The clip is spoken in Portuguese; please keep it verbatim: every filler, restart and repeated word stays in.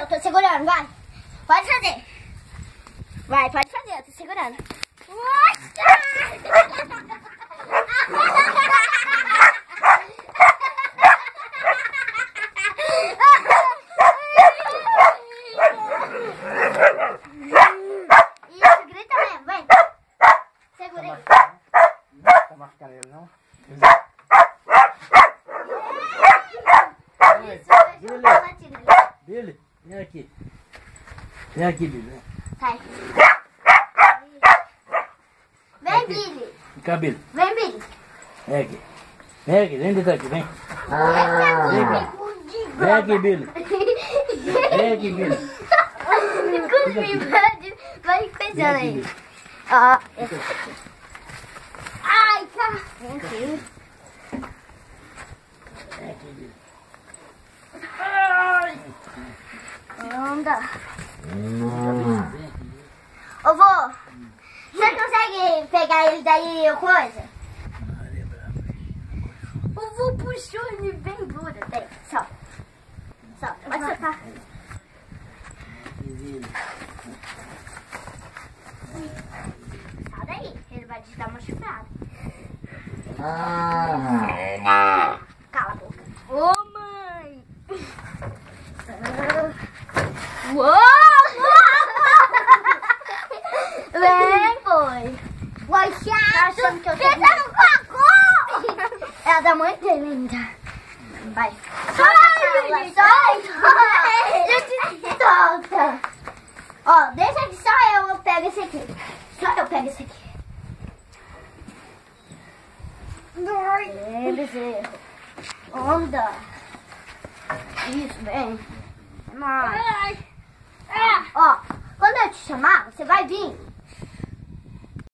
eu tô segurando, vai. Pode fazer. Vai, pode fazer, eu tô segurando. Isso, grita mesmo, vem. Segura aí. Tá marcando ele, não? Billy, vem aqui. Vem aqui, Billy. Sai. Vem, Billy. Cá, Billy. Vem, Billy. Vem aqui. Vem aqui, vem dentro aqui, vem. Ah. Vem cá. Vem aqui, Billy. Vem aqui, Billy. Vai pensando aí. Ó. Ai, cara. Vem aqui. Vem aqui, Billy. Anda. Ô, vô, você consegue pegar ele daí ou coisa? O vô puxou ele bem duro. Tem, solta. Solta, vai soltar. Sai daí, ele vai te dar uma chifrada. Ah. Cala a boca. Ô, mãe. Uou! Vem, foi. Gostoso. Tá achando que eu tô... Pensa no cocô! É a da mãe dele ainda. Vai. Solta, solta. Solta. Ó, deixa que só eu, eu pego esse aqui. Só eu pego esse aqui. É, bezerro. Anda. Isso, vem. É nóis. Ó, quando eu te chamar, você vai vir.